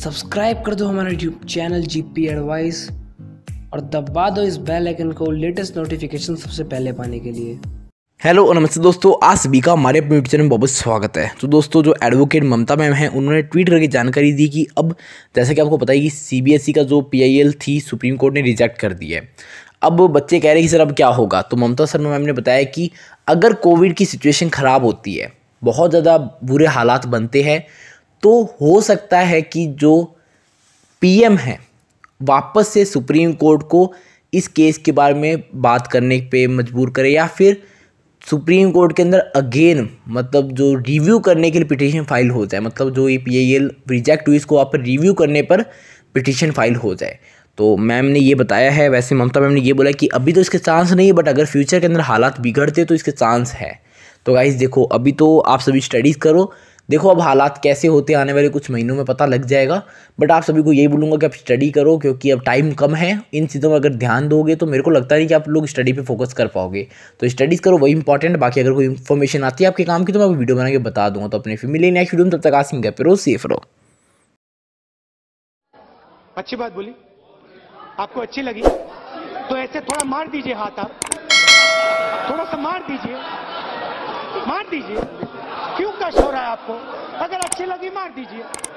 Subscribe कर दो हमारा यूट्यूब चैनल जीपी एडवाइस और दबा दो इस बेल आइकन को लेटेस्ट नोटिफिकेशन सबसे पहले पाने के लिए। हेलो और नमस्ते दोस्तों, आज सभी का हमारे अपने यूट्यूब चैनल में बहुत स्वागत है। तो दोस्तों, जो एडवोकेट ममता मैम हैं, उन्होंने ट्वीट करके जानकारी दी कि अब जैसे कि आपको पता है कि सीबीएसई का जो पीआईएल थी सुप्रीम कोर्ट ने रिजेक्ट कर दी है। अब बच्चे कह रहे हैं कि सर अब क्या होगा। तो ममता शर्मा मैम ने बताया कि अगर कोविड की सिचुएशन ख़राब होती है, बहुत ज़्यादा बुरे हालात बनते हैं, तो हो सकता है कि जो पीएम है वापस से सुप्रीम कोर्ट को इस केस के बारे में बात करने पे मजबूर करे, या फिर सुप्रीम कोर्ट के अंदर अगेन मतलब जो रिव्यू करने के लिए पिटीशन फाइल हो जाए। मतलब जो ये पीआईएल रिजेक्ट हुई, इसको आप रिव्यू करने पर पिटीशन फाइल हो जाए। तो मैम ने ये बताया है। वैसे ममता मैम ने ये बोला कि अभी तो इसके चांस नहीं है, बट अगर फ्यूचर के अंदर हालात बिगड़ते तो इसके चांस है। तो गाइस देखो, अभी तो आप सभी स्टडीज़ करो, देखो अब हालात कैसे होते हैं आने वाले कुछ महीनों में पता लग जाएगा। बट आप सभी को यही बोलूँगा कि आप स्टडी करो, क्योंकि अब टाइम कम है। इन चीज़ों में अगर ध्यान दोगे तो मेरे को लगता नहीं कि आप लोग स्टडी पे फोकस कर पाओगे। तो स्टडीज़ करो, वही इंपॉर्टेंट। बाकी अगर कोई इन्फॉर्मेशन आती है आपके काम की तो मैं वीडियो बना के बता दूँगा। तो अपने फैमिली नेक्स्ट वीडियो में, तब तक आसिम गए फिर सेफ रहो। अच्छी बात बोली, आपको अच्छी लगी तो ऐसे थोड़ा मार दीजिए हाथ, आप थोड़ा सा मार दीजिए, मार दीजिए। क्यों कष्ट हो रहा है आपको? अगर अच्छी लगी मार दीजिए।